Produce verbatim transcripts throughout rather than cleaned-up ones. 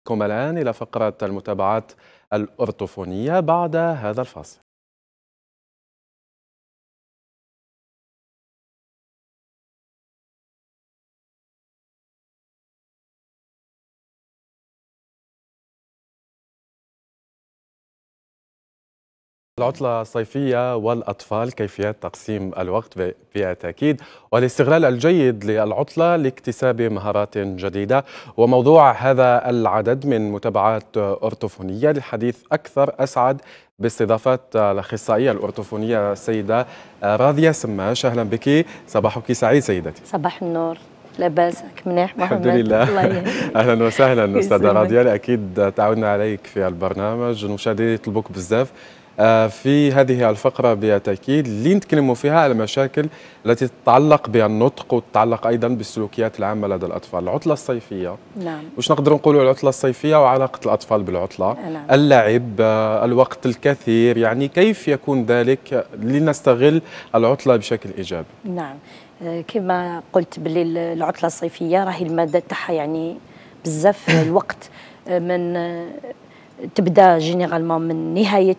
كم الآن إلى فقرة المتابعات الأرطوفونية بعد هذا الفاصل. العطلة الصيفية والأطفال، كيفية تقسيم الوقت بالتأكيد والاستغلال الجيد للعطلة لاكتساب مهارات جديدة، وموضوع هذا العدد من متابعات أرطوفونية. للحديث أكثر أسعد باستضافة الأخصائية الأرطوفونية السيدة راضية سماش. أهلا بك، صباحك سعيد سيدتي. صباح النور، لاباسك منيح الحمد لله. الله اهلا وسهلا استاذه راضيه، اكيد تعودنا عليك في البرنامج، المشاهدين يطلبوك بزاف في هذه الفقره بالتاكيد اللي نتكلموا فيها على المشاكل التي تتعلق بالنطق وتتعلق ايضا بالسلوكيات العامه لدى الاطفال. العطله الصيفيه، نعم، واش نقدروا نقولوا العطله الصيفيه وعلاقه الاطفال بالعطله؟ نعم. اللعب، الوقت الكثير، يعني كيف يكون ذلك لنستغل العطله بشكل ايجابي؟ نعم، كما قلت باللي العطله الصيفيه راهي الماده تاعها يعني بزاف الوقت، من تبدا جينيرالمون من نهايه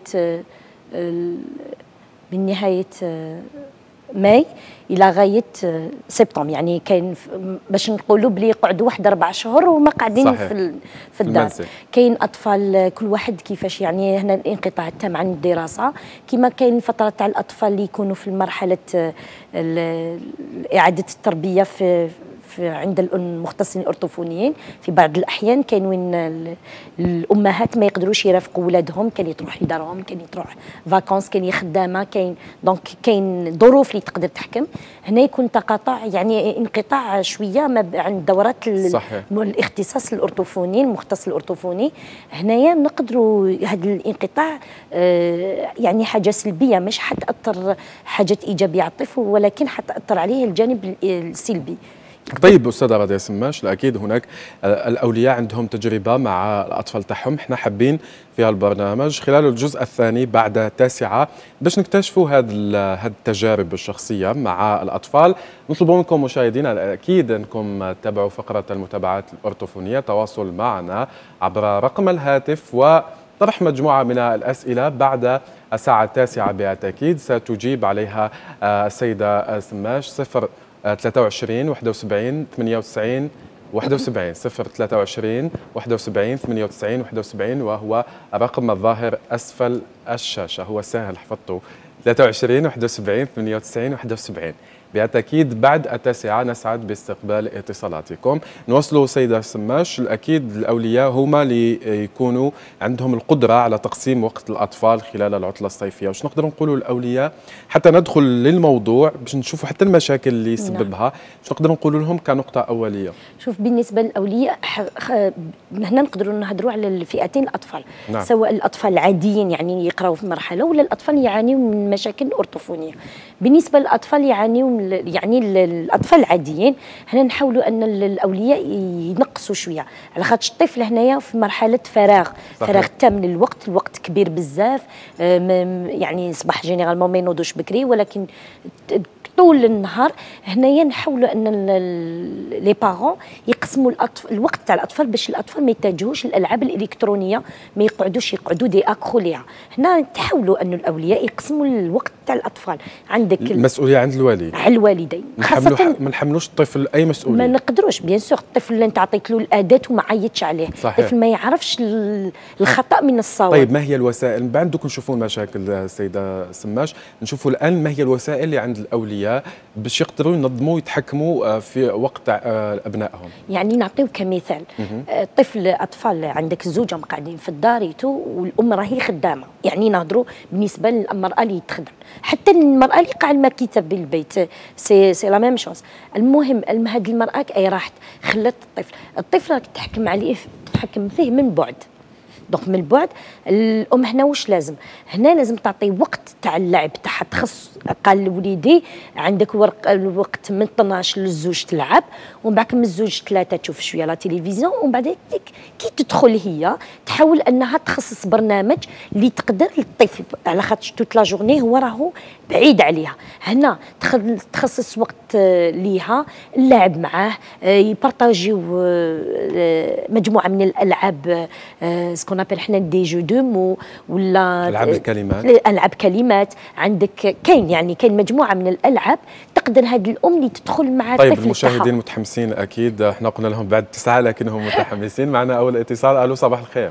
من نهايه ماي الى غايه سبتمبر، يعني كاين باش نقولوا بلي يقعدوا واحد اربع شهور وما قاعدين صحيح. في في الدار. كاين اطفال كل واحد كيفاش، يعني هنا الانقطاع التام عن الدراسه، كما كاين فتره تاع الاطفال اللي يكونوا في مرحله اعاده التربيه في في عند المختصين الأرطوفونيين. في بعض الأحيان كاين وين الأمهات ما يقدروش يرافقوا ولادهم، كاين تروح لدارهم، كاين تروح فاكونس، كاين خدامة، كاين دونك كاين ظروف اللي تقدر تحكم. هنا يكون تقاطع، يعني انقطاع شوية ما عن دورات الاختصاص الأرطوفوني، المختص الأرطوفوني. هنايا نقدروا هذا الانقطاع يعني حاجة سلبية، مش حتأثر حاجات إيجابية على الطفل، ولكن حتأثر عليه الجانب السلبي. طيب استاذه راضيه سماش، اكيد هناك الاولياء عندهم تجربه مع الاطفال تاعهم، احنا حابين في البرنامج خلال الجزء الثاني بعد التاسعه باش نكتشفوا هذه هذه التجارب الشخصيه مع الاطفال. نطلب منكم مشاهدينا اكيد انكم تتابعوا فقره المتابعات الأرطوفونية، تواصل معنا عبر رقم الهاتف وطرح مجموعه من الاسئله بعد الساعه التاسعه بالتاكيد ستجيب عليها السيده سماش. صفر ثلاثة وعشرين واحد وسبعين ثمانية وتسعين واحد وسبعين صفر ثلاثة وعشرين واحد وسبعين ثمانية وتسعين واحد وسبعين، وهو الرقم الظاهر أسفل الشاشة، هو سهل حفظته، ثلاثة وعشرين واحد وسبعين ثمانية وتسعين واحد وسبعين. بالتأكيد بعد التاسعة نسعد باستقبال اتصالاتكم. نوصلوا سيدة سماش، الأكيد الأولياء هما اللي يكونوا عندهم القدرة على تقسيم وقت الأطفال خلال العطلة الصيفية. واش نقدروا نقولوا للأولياء حتى ندخل للموضوع باش نشوفوا حتى المشاكل اللي يسببها؟ واش نقدروا نقولوا لهم كنقطة أولية؟ شوف، بالنسبة للأولياء هنا نقدروا نهضروا على الفئتين الأطفال، نعم. سواء الأطفال العاديين يعني يقراوا في مرحلة، ولا الأطفال يعانيوا من مشاكل أرطوفونية. بالنسبة للأطفال يعانيوا يعني الأطفال العاديين، هنا نحاولوا أن الأولياء ينقصوا شوية، على خاطر الطفل هنايا في مرحلة فراغ، صحيح. فراغ تام للوقت، الوقت كبير بزاف، يعني صباح جينيرالمون ما ينوضوش بكري، ولكن طول النهار. هنايا نحاولوا ان لي بارون يقسموا الوقت تاع الاطفال باش الاطفال ما يتجهوش للالعاب الالكترونيه، ما يقعدوش يقعدوا دي اكرو ليها. هنا تحاولوا ان الاولياء يقسموا الوقت تاع الاطفال. عندك المسؤوليه عند الوالي، على الوالدين خاصه. ما نحملوش الطفل اي مسؤوليه، ما نقدروش بيان سور. الطفل اللي انت عطيت له الاداه وما عيطش عليه، صحيح. الطفل ما يعرفش الخطا من الصواب. طيب ما هي الوسائل بعد دوك نشوفوا المشاكل السيده سماش، نشوفوا الان ما هي الوسائل اللي عند الاولياء باش يقدروا ينظموا ويتحكموا في وقت ابنائهم؟ يعني نعطيو كمثال، طفل اطفال عندك الزوجه مقعدين في الدار والام راهي خدامه، يعني نهضروا بالنسبه للمراه اللي تخدم، حتى المراه اللي قاعده ماكيته بالبيت سي سي لا ميم شوز. المهم هذه المراه اي راحت خلت الطفل، الطفل راك تحكم عليه، تحكم فيه من بعد. دونك من بعد الام هنا واش لازم؟ هنا لازم تعطي وقت تاع اللعب تاعها، تخص قال لوليدي عندك ورق الوقت من اثناش للزوج تلعب، ومن بعد من الزوج ثلاثه تشوف شويه لا تلفزيون، ومن بعد كي تدخل هي تحاول انها تخصص برنامج اللي تقدر للطفل، على خاطر توت لا جورني هو راهو بعيد عليها. هنا تخصص وقت ليها اللعب معاه، يبارطاجيو مجموعه من الالعاب سكون ابل حنا دي جو دو مو ولا العاب الكلمات، العاب كلمات. عندك كاين يعني كاين مجموعه من الالعاب تقدر هذه الام اللي تدخل مع طيب الطفل. المشاهدين متحمسين اكيد، احنا قلنا لهم بعد تسعة لكنهم متحمسين. معنا اول اتصال. الو صباح الخير.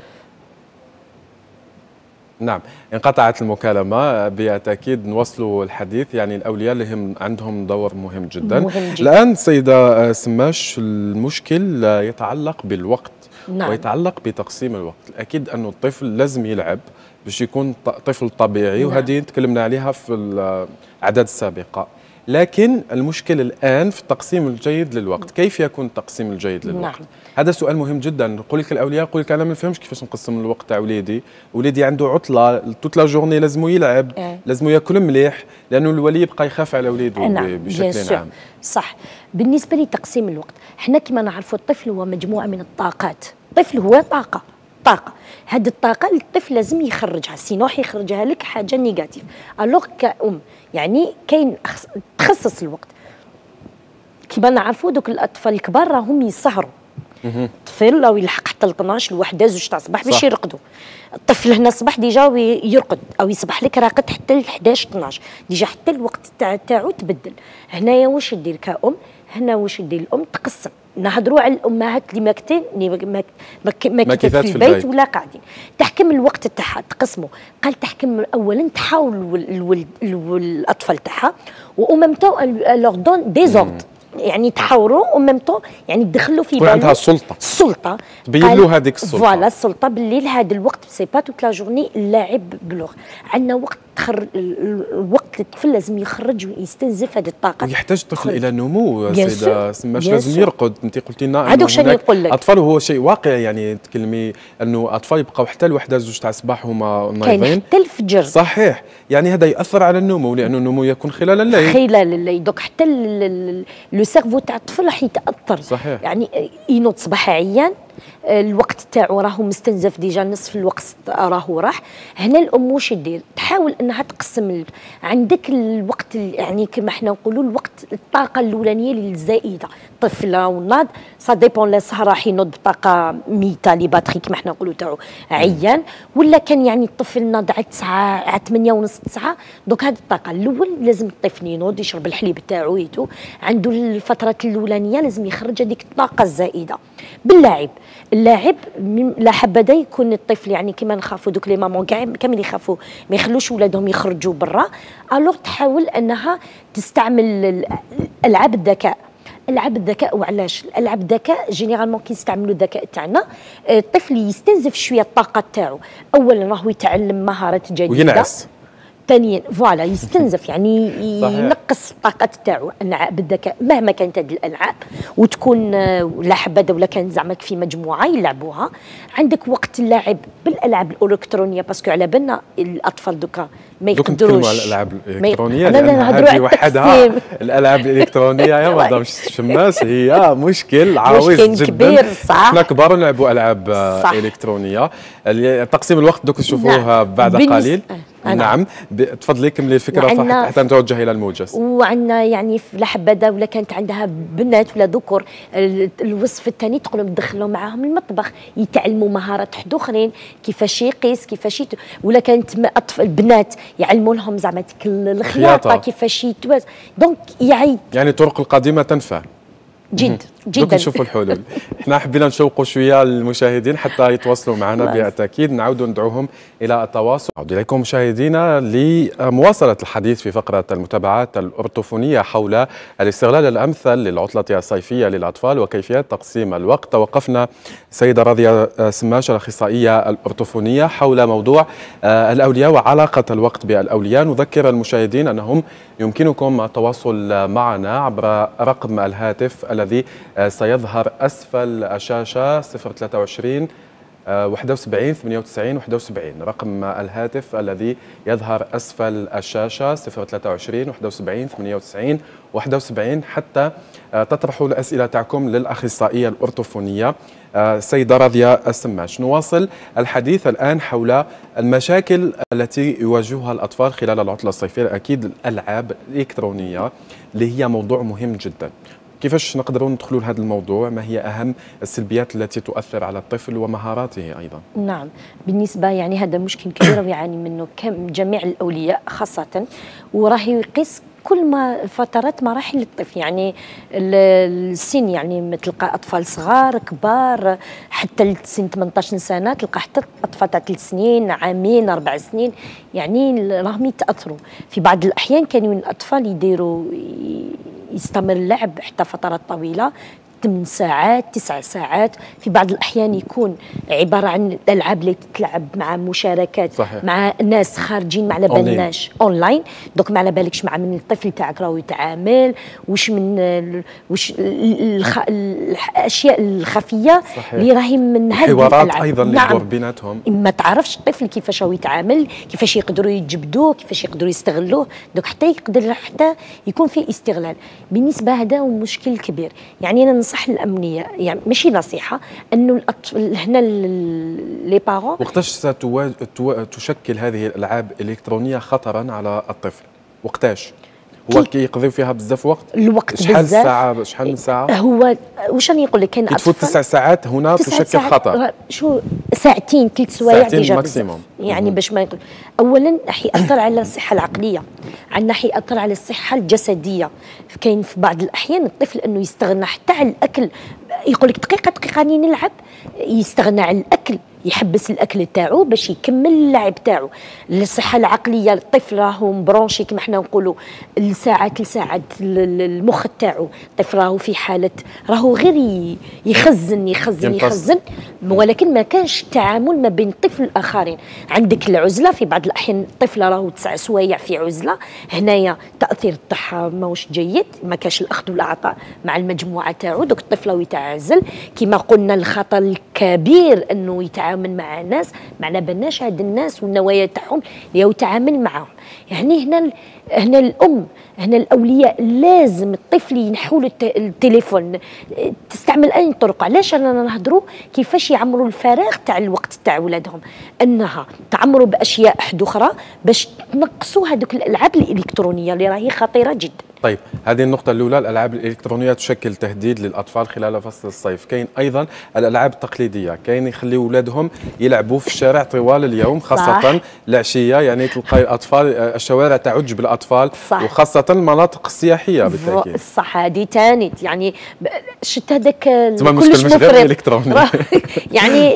نعم انقطعت المكالمة، بالتأكيد نوصلوا الحديث. يعني الأولياء اللي هم عندهم دور مهم جدا. مهم جدا. الآن سيدة سماش، المشكل يتعلق بالوقت. نعم. ويتعلق بتقسيم الوقت. الأكيد أنه الطفل لازم يلعب باش يكون طفل طبيعي. نعم. وهذه تكلمنا عليها في الأعداد السابقة، لكن المشكل الآن في التقسيم الجيد للوقت. كيف يكون التقسيم الجيد للوقت؟ نعم. هذا سؤال مهم جدا. نقول لك الأولياء يقول لك أنا ما نفهمش كيفاش نقسم الوقت تاع وليدي، وليدي عنده عطلة توت لا جورني، لازمو يلعب، اه. لازمو ياكل مليح، لأنه الولي يبقى يخاف على وليده. نعم. بشكل عام. صح. بالنسبة لتقسيم الوقت، احنا كما نعرفوا الطفل هو مجموعة من الطاقات. الطفل هو طاقة طاقة هذه الطاقة الطفل لازم يخرجها، سينو حيخرجها لك حاجة نيجاتيف. ألوغ كأم يعني كاين تخصص الوقت. كيما نعرفوا دوك الأطفال الكبار راهم يسهروا. الطفل لو يلحق حتى ل اثناش الوحدة زوج تاع الصباح باش يرقدوا. الطفل هنا الصباح ديجا يرقد او يصبح لك راقد حتى ل احداش اثناش، ديجا حتى الوقت تاع تاعو تبدل. هنايا واش دير كأم؟ هنا واش دير الأم؟ تقسم. نهضروا على الامهات اللي ماكتين ما ما في البيت, البيت ولا قاعدين، تحكم الوقت تاعها تقسمه. قال تحكم اولا تحاول الولد الاطفال تاعها واممتو لور دون ديزوردر، يعني تحاوروا وممتو يعني تدخلوا في بالو عندها السلطه السلطه تبين له هذيك السلطه. فوالا السلطه بالليل هذا الوقت سي با توت لا جورني اللاعب بلوغ. عندنا وقت تخر الوقت الطفل لازم يخرج ويستنزف هذه الطاقه. ويحتاج الطفل الى نمو سيده سماش، لازم يرقد. انت قلتي لنا هذوك شنو نقول لك اطفال، وهو شيء واقعي. يعني تكلمي انه اطفال يبقاو حتى الوحده زوج تاع الصباح هما نايضين، كاين حتى الفجر. صحيح. يعني هذا ياثر على النمو، لانه النمو يكون خلال الليل. خلال الليل دوك حتى لو سيرفو تاع الطفل راح يتاثر. صحيح. يعني ينوض صباح عيان، الوقت تاعو راهو مستنزف ديجا، نصف الوقت راهو راح. هنا الام واش دير؟ تحاول انها تقسم. عندك الوقت يعني كما حنا نقولوا الوقت الطاقه الاولانيه الزائده، طفله وناض سا ديبون لا سهر راح ينوض بطاقه ميته لي باتري كما حنا نقولوا تاعو عيان، ولا كان يعني الطفل ناض على تسعة على ثمانية ونص تسعة. دوك هذه الطاقه الاول لازم الطفل ينوض يشرب الحليب تاعو يتو، عنده الفترات الاولانيه لازم يخرج هذيك الطاقه الزائده باللاعب. اللاعب لا حبذا يكون الطفل يعني كما نخافوا دوك لي مامون كاع كامل يخافوا ما يخلوش ولادهم يخرجوا برا. الوغ تحاول انها تستعمل العاب الذكاء. العاب الذكاء وعلاش؟ الالعاب الذكاء جينيرالمون كي نستعملوا الذكاء تاعنا الطفل يستنزف شويه الطاقه تاعو. اولا راهو يتعلم مهارات جديده وينعس، ثانيا فوالا يستنزف يعني ينقص الطاقه تاعو. العاب الذكاء مهما كانت هذه الالعاب وتكون لا حبذا ولا كان زعما في مجموعه يلعبوها. عندك وقت اللعب بالالعاب الالكترونيه، باسكو على بالنا الاطفال دوكا ما يقدروش. على الالعاب الالكترونيه لان هذه وحدها الالعاب الالكترونيه يا مدام شماس هي مشكل عويص جدا كبير. صح. احنا كبار نلعبوا العاب صح. الكترونيه. تقسيم الوقت دوك نشوفوه بعد قليل. نعم تفضلي كملي الفكره حتى نتوجه الى الموجز. وعندنا يعني لا حبذا ولا كانت عندها بنات ولا ذكور، الوصف الثاني تقولوا تدخلوا معاهم المطبخ يتعلموا مهارات حد اخرين، كيفاش يقيس كيفاش يت... ولا كانت اطفال البنات يعلموا لهم زعما الخياطه كيفاش يتواز. دونك يعني يعني الطرق القديمه تنفع جد جدا. دوك نشوفوا الحلول. احنا حبينا نشوقوا شويه للمشاهدين حتى يتواصلوا معنا بالتاكيد، نعاودوا ندعوهم الى التواصل. نعود اليكم مشاهدينا لمواصله الحديث في فقره المتابعات الارطوفونيه حول الاستغلال الامثل للعطله الصيفيه للاطفال وكيفيه تقسيم الوقت. توقفنا سيده راضيه سماش الاخصائيه الارطوفونيه حول موضوع الاولياء وعلاقه الوقت بالاولياء. نذكر المشاهدين انهم يمكنكم التواصل معنا عبر رقم الهاتف الذي سيظهر أسفل الشاشة صفر ثلاثة وعشرين واحد وسبعين ثمانية وتسعين واحد وسبعين رقم الهاتف الذي يظهر أسفل الشاشة صفر ثلاثة وعشرين واحد وسبعين ثمانية وتسعين واحد وسبعين حتى تطرحوا الأسئلة تاعكم للأخصائية الأورتوفونية السيدة راضية السماش. نواصل الحديث الآن حول المشاكل التي يواجهها الأطفال خلال العطلة الصيفية. أكيد الألعاب الإلكترونية اللي هي موضوع مهم جدا. كيفاش نقدروا ندخلوا لهذا الموضوع؟ ما هي أهم السلبيات التي تؤثر على الطفل ومهاراته أيضا؟ نعم، بالنسبة يعني هذا مشكل كبير ويعاني منه جميع الأولياء خاصة، وراه يقيس كل ما فترات مراحل الطفل، يعني السن، يعني تلقى اطفال صغار كبار حتى سن ثمانية عشر سنه، تلقى حتى اطفال تاع ثلاث سنين عامين اربع سنين، يعني راهم يتاثروا. في بعض الاحيان كانوا الاطفال يديروا يستمر اللعب حتى فترات طويله، ثمان ساعات تسع ساعات. في بعض الأحيان يكون عبارة عن الألعاب اللي تتلعب مع مشاركات صحيح. مع ناس خارجين، ما على بالناش اونلاين، دوك ما على بالكش مع من الطفل تاعك راهو يتعامل، وش من وش الخ... الاشياء الخفيه صحيح. اللي راهي من هذه الحوارات ايضا اللي تدور بيناتهم، ما تعرفش الطفل كيفاش هو يتعامل، كيفاش يقدروا يجبدوه، كيفاش يقدروا يستغلوه، دوك حتى يقدر حتى يكون فيه استغلال. بالنسبه هذا هو مشكل كبير. يعني انا ننصح الامنيه، يعني ماشي نصيحه، انه الاطفال هنا لي بارون وقتاش ستشكل هذه الالعاب الالكترونيه خطرا على الطفل؟ وقتاش هو كيقضيو فيها بزاف وقت؟ الوقت شحال الساعه؟ شحال من ساعه؟ هو واش راني نقول لك، كاين تفوت تسع ساعات هنا تشكل خطر. شو ساعتين ثلاث سوايع ديجا ماكسيموم، يعني باش ما يقول. اولا راح ياثر على الصحه العقليه، عندنا راح ياثر على الصحه الجسديه. كاين في بعض الاحيان الطفل انه يستغنى حتى على الاكل، يقول لك دقيقه دقيقه راني نلعب، يستغنى على الاكل، يحبس الاكل تاعو باش يكمل اللعب تاعو. الصحه العقليه، الطفل راهو مبرونشي كما حنا نقولوا الساعات لساعات، المخ تاعو الطفل راهو في حاله، راهو غير يخزن يخزن يخزن، ولكن ما كانش تعامل ما بين الطفل الاخرين. عندك العزله، في بعض الاحيان الطفل راهو تسع سوايع في عزله، هنايا تاثير تاعها ماهوش جيد، ما كاش الاخذ والعطاء مع المجموعه تاعو، دوك الطفل راهو يتعزل. كما قلنا الخطر الكبير انه يتعامل مع ناس ما على بالناش هاد الناس والنوايا تاعهم اللي هو يتعامل معاهم. يعني هنا هنا الام، هنا الاولياء لازم الطفل ينحوا له التليفون، تستعمل اي طرق. علاش انا نهضروا كيفاش يعمروا الفراغ تاع الوقت تاع ولادهم، انها تعمروا باشياء حد اخرى باش تنقصوا هذوك الالعاب الالكترونيه اللي راهي خطيره جدا. طيب، هذه النقطة الأولى، الألعاب الإلكترونية تشكل تهديد للأطفال خلال فصل الصيف. كاين أيضا الألعاب التقليدية، كاين يخليوا أولادهم يلعبوا في الشارع طوال اليوم، خاصة صح. العشية، يعني تلقاي الأطفال الشوارع تعج بالأطفال صح. وخاصة المناطق السياحية بالتأكيد. صح، هذه ثاني يعني شت هذاك كلش مش غير إلكتروني يعني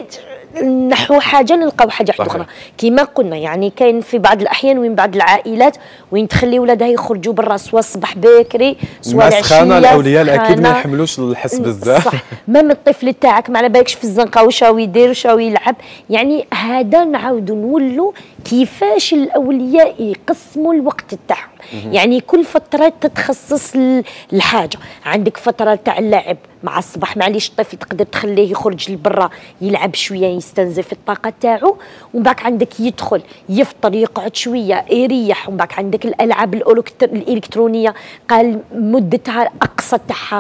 نحو حاجه نلقاو حاجه اخرى. كما قلنا يعني كاين في بعض الاحيان وين بعض العائلات وين تخلي ولادها يخرجوا برا، سواء الصباح باكري سواء العشيه. الاولياء اكيد ما يحملوش الحس بزاف. صح، مام الطفل تاعك ما على بالكش في الزنقه واش راهو يدير واش راهو يلعب. يعني هذا نعاودوا نولوا كيفاش الاولياء يقسموا الوقت تاعهم. يعني كل فتره تتخصص الحاجه. عندك فتره تاع اللعب مع الصباح، معليش الطفل تقدر تخليه يخرج لبرا يلعب شويه يستنزف الطاقه تاعو، ومن بعد عندك يدخل يفطر يقعد شويه يريح، ومن بعد عندك الالعاب الالكترونيه قال مدتها الاقصى تاعها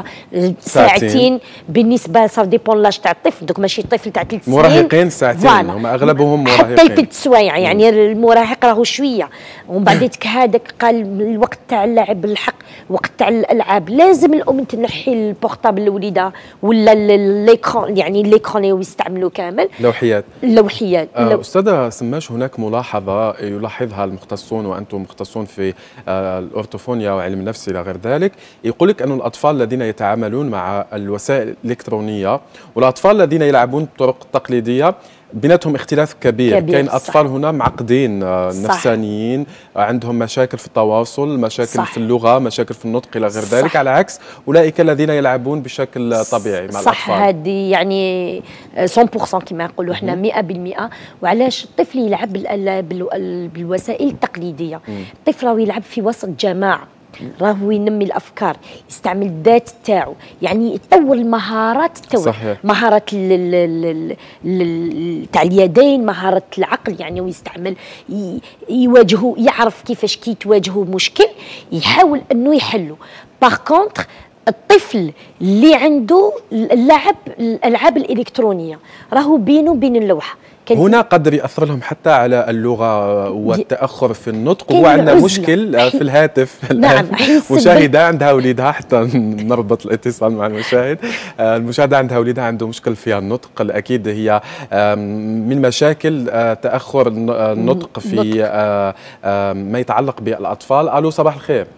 ساعتين. بالنسبه صار ديبون لاج تاع الطفل، دوك ماشي الطفل تاع ثلاث سنين مراهقين ساعتين، هما اغلبهم مراهقين حتى ثلاث سوايع. يعني المراهق راهو شويه، ومن بعد هذاك قال الوقت تاع اللعب الحق وقت تاع الالعاب. لازم الام تنحي البورطابل الوليده ولا ليكرون، يعني الليكرون اللي يستعملوا كامل لوحيات لوحيات آه استاذه سماش، هناك ملاحظه يلاحظها المختصون وانتم مختصون في آه الاورتوفونيا وعلم النفس الى غير ذلك، يقول لك ان الاطفال الذين يتعاملون مع الوسائل الالكترونيه والاطفال الذين يلعبون بالطرق التقليديه بيناتهم اختلاف كبير, كبير. كاين اطفال صح. هنا معقدين نفسانيين، عندهم مشاكل في التواصل، مشاكل صح. في اللغه، مشاكل في النطق الى غير ذلك، على عكس اولئك الذين يلعبون بشكل طبيعي مع صح. الاطفال. صح، هذه يعني مية بالمية كما نقولوا احنا مئة بالمئة. وعلاش الطفل يلعب بالوسائل التقليديه؟ الطفل راهو يلعب في وسط جماعه، راهو ينمي الافكار، يستعمل الذات تاعو، يعني يطور المهارات تاعو، صحيح. مهاره تاع اليدين، مهاره العقل، يعني ويستعمل يواجهوا، يعرف كيفاش كي تواجهوا مشكل يحاول انه يحله. باغ كونتر الطفل اللي عنده اللعب الالعاب الالكترونيه راهو بينه وبين اللوحه، هنا قدر يأثر لهم حتى على اللغة والتأخر في النطق. وهو عندنا مشكل في الهاتف. نعم. مشاهدة عندها وليدها، حتى نربط الاتصال مع المشاهد. المشاهدة عندها وليدها عنده مشكل في النطق، أكيد هي من مشاكل تأخر النطق في ما يتعلق بالأطفال. ألو صباح الخير.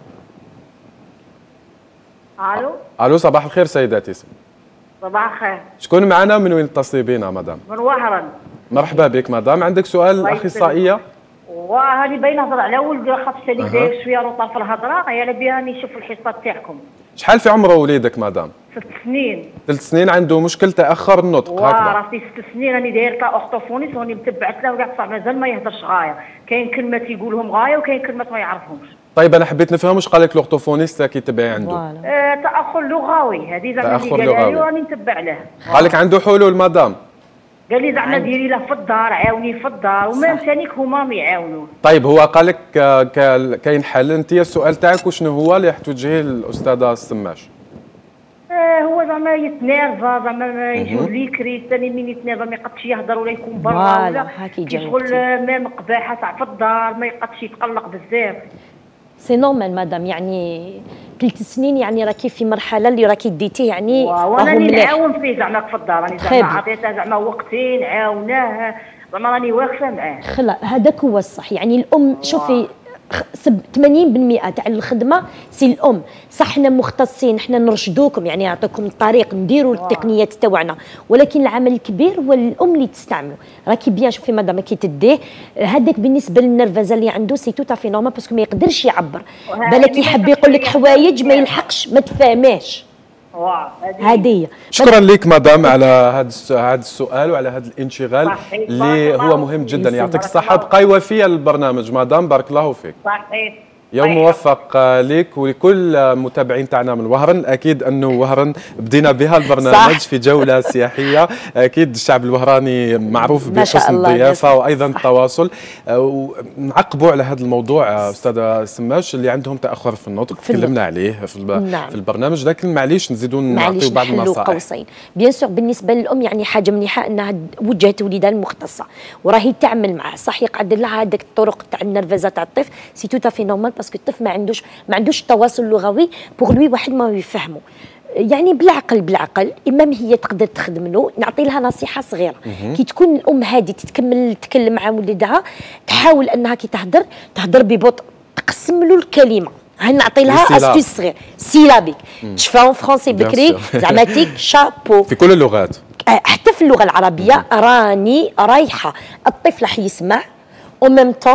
الو الو صباح الخير سيداتي. صباح الخير. شكون معنا من وين تتصلي بينا مدام؟ من وهران. مرحبا بك مدام، عندك سؤال اخصائيه؟ وهاني باين نهضر على ولدي، خاطر اللي داير شويه روطه في الهضره، يا بها نشوف الحصه تاعكم. شحال في عمره وليدك مدام؟ ست سنين. ثلاث سنين عنده مشكل تاخر النطق هكذا؟ راسي ست سنين راني دايرته اورتوفونيس وراني متبعت له، وكاع بصح مازال ما يهضرش غايه، كاين كلمات يقولهم غايه وكاين كلمات ما يعرفهمش. طيب انا حبيت نفهم واش قال لك الاورتوفونيست كي تبعي عنده؟ آه تاخر لغوي، هذه زعما اللي قالها لي وراني نتبع له. قال لك عنده حلول مدام؟ قال لي زعما ديري له في الدار، عاوني في الدار، وما ثانيك هما يعاونوه. طيب هو قال لك كاين حل، انت السؤال تاعك وشنو هو اللي راح توجهيه للاستاذه السماش؟ آه هو زعما يتنرفا، زعما يجيو ليكري، ثاني من يتنرفا ما يقدش يهضر ولا يكون برا ولا كيشغل مام قباحه تاع في الدار، ما يقدش يتقلق بزاف. سي نورمال مدام، يعني ثلاث سنين يعني راكي في مرحله اللي راكي ديتيه، يعني وانا راني نعاون فيه زعما في الدار، راني زعما عطيته زعما وقتين نعاوناه، زعما راني واقفه معاه. خلا هذاك هو الصح، يعني الام شوفي ثمانين بالمئة تاع الخدمه سي الام، صح حنا مختصين، حنا نرشدوكم يعني نعطيكم الطريق نديروا التقنيات تاعنا، ولكن العمل الكبير هو الام اللي تستعمله. راكي بيان شوفي مدام كي تديه هذاك بالنسبه للنرفزه اللي عنده سي تو تافي نورمال، باسكو ما يقدرش يعبر، بالك يحب يقول لك حوايج ما يلحقش ما تفهماش. هذه شكرا لك مدام على هذا هذا السؤال وعلى هذا الانشغال اللي هو مهم جدا. يعطيك الصحه، بقاي وفيه للبرنامج مدام، بارك الله فيك. صحيح. يوم موفق لك ولكل متابعين تاعنا من وهران. اكيد انه وهران بدينا بها البرنامج في جوله سياحيه، اكيد الشعب الوهراني معروف بحسن الضيافه وايضا التواصل. نعقبوا على هذا الموضوع استاذه سماش اللي عندهم تاخر في النطق، تكلمنا عليه في, نعم. في البرنامج، لكن معليش نزيدوا نعطيو بعض النصائح. قوسين بيان سور بالنسبه للام، يعني حاجه مليحه انها وجهت وليدها المختصه وراهي تعمل معاه، صح يقعد لها هذاك الطرق تاع النرفزه تاع الطفل، سي تو تافي نورمال، باسكو الطفل ما عندوش ما عندوش تواصل لغوي بوغ لوي واحد ما يفهمه، يعني بالعقل بالعقل اما هي تقدر تخدم له. نعطي لها نصيحه صغيره، كي تكون الام هذه تتكمل تتكلم مع ولدها، تحاول انها كي تهدر تهدر ببطء، تقسم له الكلمه، هل نعطي لها استيس صغير سيلابيك شفاهم فرونسي بكري زعما تيك شابو في كل اللغات، حتى في اللغه العربيه راني رايحه. الطفل راح يسمع او ميم طون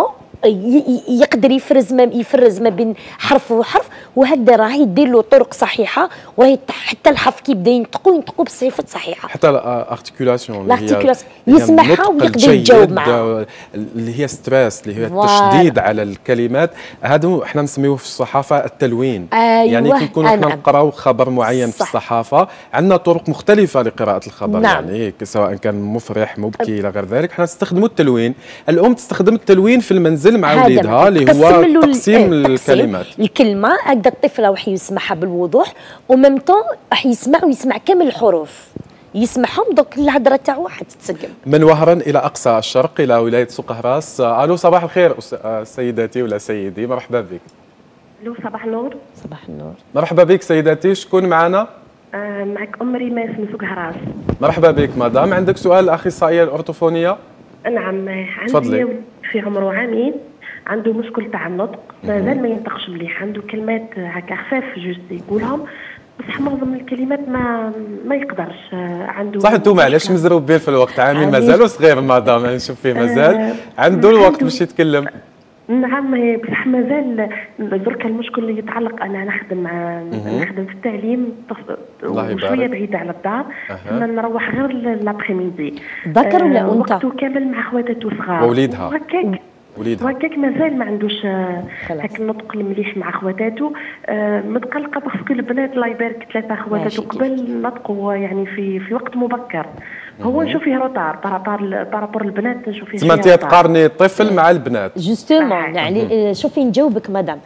يقدر يفرز ما يفرز ما بين حرف وحرف، وهذا راه يدير له طرق صحيحه، وراه حتى الحرف كيبدا ينطقوا ينطقوا بصفه صحيحه، حتى الارتيكولاسيون الارتيكولاسيون يسمعها ويقدر يجاوب معها، اللي هي ستريس اللي هي التشديد على الكلمات. هذا احنا نسميوه في الصحافه التلوين. أيوة. يعني كي نكونوا احنا نقراو خبر معين صح. في الصحافه عندنا طرق مختلفه لقراءه الخبر. نعم. يعني سواء كان مفرح مبكي الى غير ذلك، احنا نستخدموا التلوين. الام تستخدم التلوين في المنزل مع وليدها اللي هو تقسيم الكلمات. الكلمه هكذا الطفل راح يسمعها بالوضوح، وميم طون راح يسمع ويسمع كامل الحروف، يسمعهم دوك الهضره تاعو حتتسقم. من وهران الى اقصى الشرق الى ولايه سوق هراس. الو صباح الخير سيداتي ولا سيدي، مرحبا بك. الو صباح النور. صباح النور. مرحبا بك سيداتي، شكون معنا؟ آه معك ام ريماس من سوق هراس. مرحبا بك مدام، عندك سؤال الاخصائيه الارتوفونيه؟ نعم عندي في عمره عامين، عنده مشكل تاع النطق، مازال ما ينطقش مليح، عنده كلمات هكا خفاف جوست يقولهم، بصح معظم الكلمات ما ما يقدرش. عنده صح انتم علاش مزروبين في الوقت، عامين مازالو صغير مدام، نشوف فيه مازال آه عنده الوقت باش يتكلم. نعم بصح مازال درك المشكل اللي يتعلق انا نخدم نخدم في التعليم وشويه بعيده على الدار، أه. نروح غير لابخيميدي ذكر ولا انت؟ وقته كامل مع خواتاتو صغار ووليدها وليدها هكاك مازال ما عندوش هاك النطق المليح مع خواتاتو. آه متقلقه باسكو البنات الله يبارك ثلاثه خواتاتو قبل نطقوا يعني في في وقت مبكر. هو نشوف فيه روتار بارابار بارابور البنات نشوف فيه. تما انت تقارني الطفل مع البنات جوستومون. يعني شوفي نجاوبك مدام.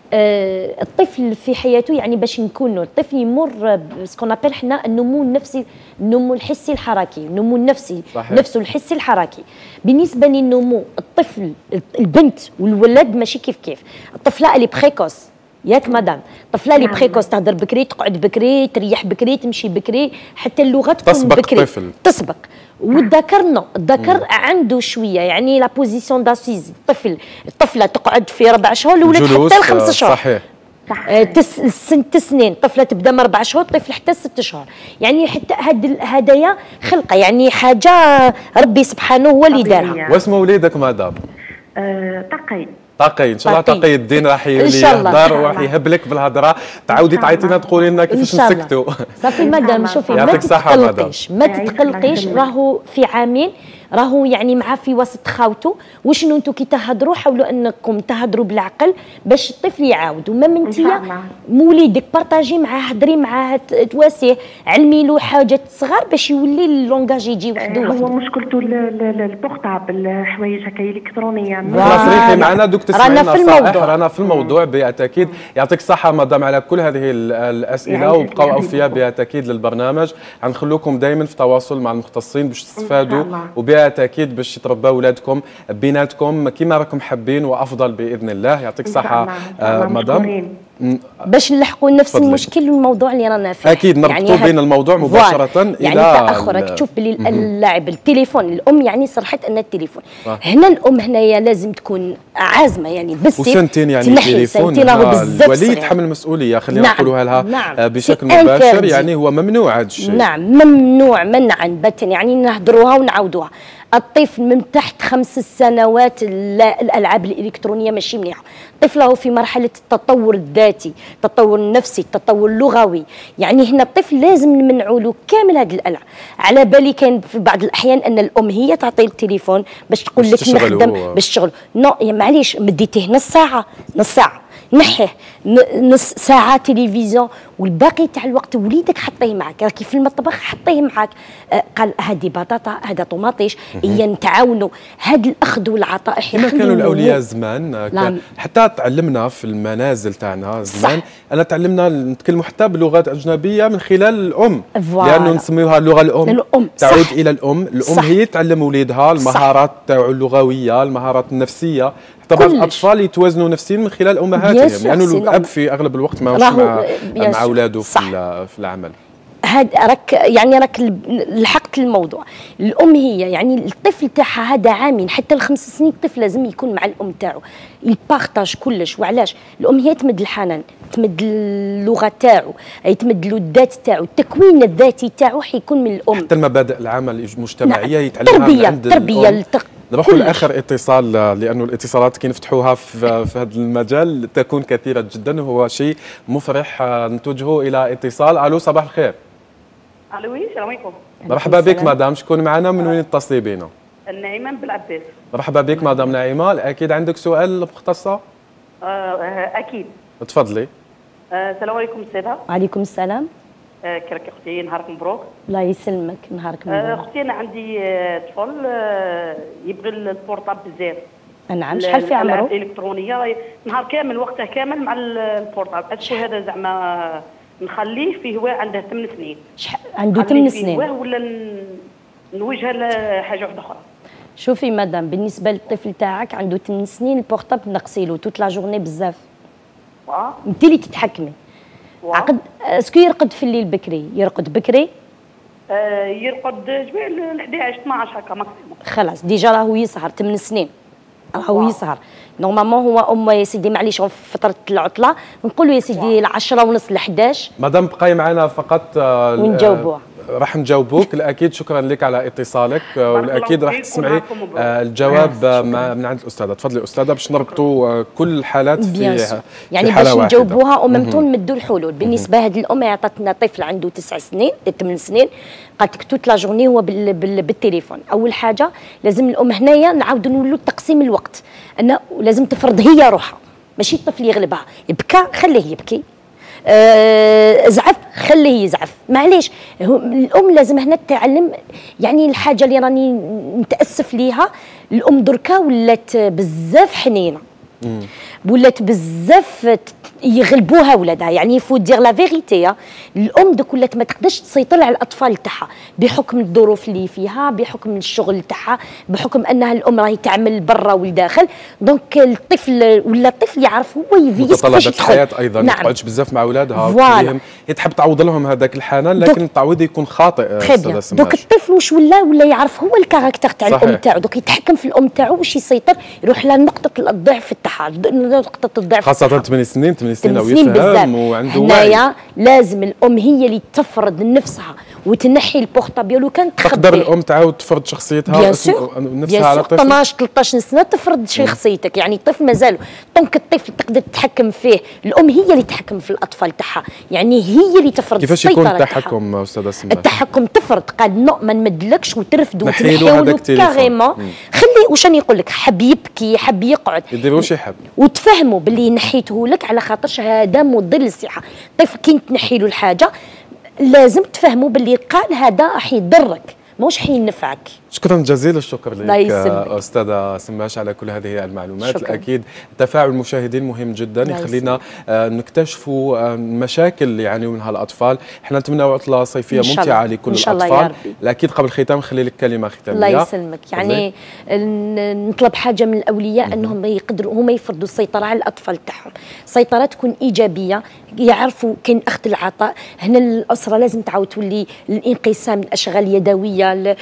آه الطفل في حياته يعني باش نكونوا الطفل يمر بسكون ابل حنا النمو النفسي، النمو الحسي الحركي، النمو النفسي صحيح. نفسه الحسي الحركي. بالنسبه للنمو الطفل البنت والولد ماشي كيف كيف. الطفله اللي بريكوس ياك مدام، الطفله اللي بريكوس تهضر بكري، تقعد بكري، تريح بكري، تمشي بكري، حتى اللغه تكون بكري الطفل. تسبق. والذكر نو، الذكر عنده شويه يعني لا بوزيسيون داسيز. الطفل الطفله تقعد في ربع شهور، الولد حتى لخمس شهور. صحيح. آه تس ست سنين، طفله تبدا من اربع شهور، طفل حتى ست شهور. يعني حتى هاد هدايا خلقه، يعني حاجه ربي سبحانه هو اللي دارها. واسمه وليدك مدام؟ آه تقي. تقي ان شاء الله. تقي الدين راح يولي يهضر وراح يهب لك بالهضره، تعاودي تعيطينا تقولي لنا كيفاش نسكتوا. صافي مدام شوفي ما تتقلقيش ما تتقلقيش. راهو في عامين راهو يعني معاه في وسط خاوته. وشنو انتم كي تهضروا حاولوا انكم تهضروا بالعقل باش الطفل يعاود. ومام انتيا موليدك بارطاجي معاه، هضري معاه، تواسيه، علمي له حاجات صغار باش يولي اللونجاج يجي وحده وحده. هو مشكلته البورتابل، الحوايج هكا الكترونيه. صريحي معنا دوك تسمعينا صحيح. رانا في الموضوع بالتاكيد. يعطيك الصحه مدام على كل هذه الاسئله، وبقاو اوفياء بالتاكيد للبرنامج. غنخلوكم دائما في تواصل مع المختصين باش تستفادوا، وبالتاكيد باش يتربوا اولادكم بيناتكم كما راكم حابين وافضل باذن الله. يعطيك الصحه مدام. باش نلحقوا نفس المشكل والموضوع اللي رانا فيه. اكيد نربطوا يعني بين الموضوع مباشره الى يعني تاخر. تشوف بلي اللاعب التليفون، الام يعني صرحت ان التليفون آه. هنا الام هنايا لازم تكون عازمه يعني بس وسنتين يعني التليفون الولي يتحمل المسؤوليه. خلينا نعم. نقولوها لها نعم. بشكل مباشر. يعني هو ممنوع هذا الشيء. نعم ممنوع منعا باتا. يعني نهضروها ونعاودوها. الطفل من تحت خمس سنوات الالعاب الالكترونيه ماشي مليحه. الطفل هو في مرحله التطور الذاتي، التطور النفسي، التطور اللغوي. يعني هنا الطفل لازم نمنعوا له كامل هذه الالعاب. على بالي كان في بعض الاحيان ان الام هي تعطي التليفون باش تقول لك نخدم باش تشغل. نو معليش مديتيه نص ساعه نص ساعه نحيه نص ساعه تلفزيون، والباقي تاع الوقت وليدك حطيه معك. راكي في المطبخ حطيه معك. آه قال هذه بطاطا هذا طوماطيش، هي نتعاونوا. هذا الاخذ والعطاء كما كانوا الاولياء زمان. حتى تعلمنا في المنازل تاعنا زمان. انا تعلمنا نتكلموا حتى بلغات اجنبيه من خلال الام، لانه نسميوها اللغه الام, الأم. تعود صح. الى الام. الام صح. هي تعلم وليدها المهارات تاعو اللغويه، المهارات النفسيه. طبعا الاطفال يتوازنوا نفسيا من خلال امهاتهم، لانه يعني الاب في اغلب الوقت ما مع مع اولاده في في العمل. هاد راك يعني راك لحقت الموضوع. الام هي يعني الطفل تاعها هذا عامين حتى الخمس سنين الطفل لازم يكون مع الام تاعو، يبارطاج كلش. وعلاش؟ الام هي تمد الحنان، تمد اللغه تاعو، تمد له الذات تاعو، التكوين الذاتي تاعو حيكون من الام. حتى المبادئ العمل المجتمعيه يتعلمها من عند التربيه الام. نروحوا لاخر اتصال، لانه الاتصالات كي نفتحوها في, في هذا المجال تكون كثيره جدا، وهو شيء مفرح. نتوجهوا الى اتصال. الو صباح الخير. الو السلام عليكم. مرحبا بك مدام، شكون معنا من وين تتصلي بينا؟ نعيمه بالعباس. مرحبا بك مدام نعيمه. اكيد عندك سؤال مختصه؟ آه اكيد. تفضلي. آه السلام عليكم السيده. وعليكم السلام. آه كيفك اختي؟ نهارك مبروك. الله يسلمك. نهارك مبروك. آه اختي انا عندي آه طفل آه يبغي البورطاب بزاف. نعم. شحال في عمره؟ الالكترونيه نهار كامل وقته كامل مع البورطاب. اسكو هذا زعما نخليه في هواه عنده ثمان سنين؟ عنده ثمان سنين ولا نوجه لحاجه واحده اخرى؟ شوفي مدام، بالنسبه للطفل تاعك عنده ثمان سنين البورطابل نقصيلو توت لا جورني بزاف. واه انت اللي تتحكمي. عقد اسكو يرقد في الليل بكري؟ يرقد بكري؟ آه يرقد جميع ال احد عشر اثناش هكا ماكسيموم. خلاص ديجا راهو يسهر ثمان سنين، راهو يسهر. نورمالمون هو امه يا سيدي معليش في فتره العطله نقولوا يا سيدي العشرة ونص لحداش. مادام بقاي معنا فقط ونجاوبوها. راح نجاوبوك اكيد. شكرا لك على اتصالك، واكيد راح تسمعي الجواب من عند الاستاذه. تفضلي استاذه باش نربطوا كل الحالات في في يعني باش نجاوبوها وممتون نمدوا الحلول. بالنسبه هذه الام عطاتنا طفل عنده تسع سنين ثمان سنين، قالت لك توت لا جورني هو بالتليفون. اول حاجه لازم الام هنايا نعاودوا نولوا تقسيم الوقت، انه لازم تفرض هي روحها، ماشي الطفل يغلبها. يبكى خليه يبكي، أه زعف خليه يزعف، معليش. الام لازم هنا تتعلم. يعني الحاجه اللي راني نتاسف ليها، الام دركا ولات بزاف حنينه، ولات بزاف يغلبوها ولادها. يعني فو دير لا فيغيتي، الام دوك ولات ما تقدرش تسيطر على الاطفال تاعها بحكم الظروف اللي فيها، بحكم الشغل تاعها، بحكم انها الام راهي تعمل برا والداخل. دونك الطفل ولا الطفل يعرف هو يفيس كيفاش يدخل. الحياه ايضا ما تقعدش بزاف مع اولادها، هي تحب تعوض لهم هذاك الحنان، لكن التعويض يكون خاطئ. دوك الطفل واش ولا ولا يعرف هو الكاركتر تاع الام تاعو، دوك يتحكم في الام تاعو واش يسيطر، يروح لنقطه الضعف تاعها، نقطه الضعف خاصه ثمان سنين ثمان سنين ويفهم وعنده وعي. لازم الام هي اللي تفرض نفسها وتنحي البورطابيل. وكان تقدر الام تعاود تفرض شخصيتها نفسها على الطفل. اثناش ثلاثطاش سنه تفرض شخصيتك. يعني الطفل مازال طونك الطفل تقدر تتحكم فيه، الام هي اللي تتحكم في الاطفال تاعها، يعني هي اللي تفرض. كيفاش يكون التحكم استاذه سماح؟ التحكم تفرض، قال نو ما نمدلكش وترفدوا وتنحيوا كاريمون. خلي واش راني نقول لك، حب يبكي حب يقعد يدير واش يحب، وتفهموا باللي نحيته لك على خاطرش هذا مضر للصحه. الطفل كي تنحي له الحاجه لازم تفهموا باللي قال هذا راح يضرك ماهوش حينفعك. شكرا جزيلا الشكر لك استاذه سماش على كل هذه المعلومات. شكرا. اكيد تفاعل المشاهدين مهم جدا، يخلينا نكتشفوا مشاكل اللي يعانيوا منها الاطفال. احنا نتمنى عطله صيفيه ممتعه لكل الاطفال. اكيد قبل الختام نخلي لك كلمه ختاميه. الله يسلمك. يعني نطلب حاجه من الاولياء انهم يقدروا هما يفرضوا السيطره على الاطفال تاعهم، سيطره تكون ايجابيه، يعرفوا كاين اخذ العطاء. هنا الاسره لازم تعاود تولي الانقسام، الاشغال اليدويه،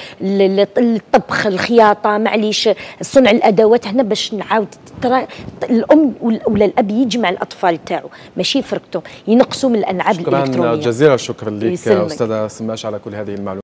الطبخ، الخياطه، معليش صنع الادوات. هنا باش نعاود ترى الام ولا الاب يجمع الاطفال تاعو، ماشي يفرقتهم، ينقصوا من الالعاب الالكترونيه. شكرا جزيلا الشكر لك استاذه سماش على كل هذه المعلومات.